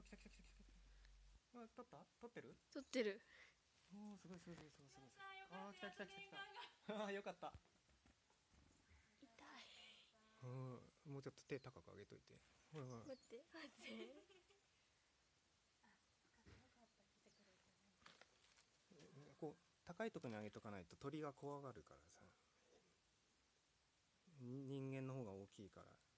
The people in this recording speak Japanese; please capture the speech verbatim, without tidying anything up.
あ、来た来た来た来た。あ、取った？取ってる？ 撮ってる。 おお、すごいすごいすごいすごいすごい。ああ、来た来た来た来た。ああ、よかった。 痛い。 うん、もうちょっと手高く上げといて。ほらほら。 待って待って。 こう高いところに上げとかないと鳥が怖がるからさ。人間の方が大きいから。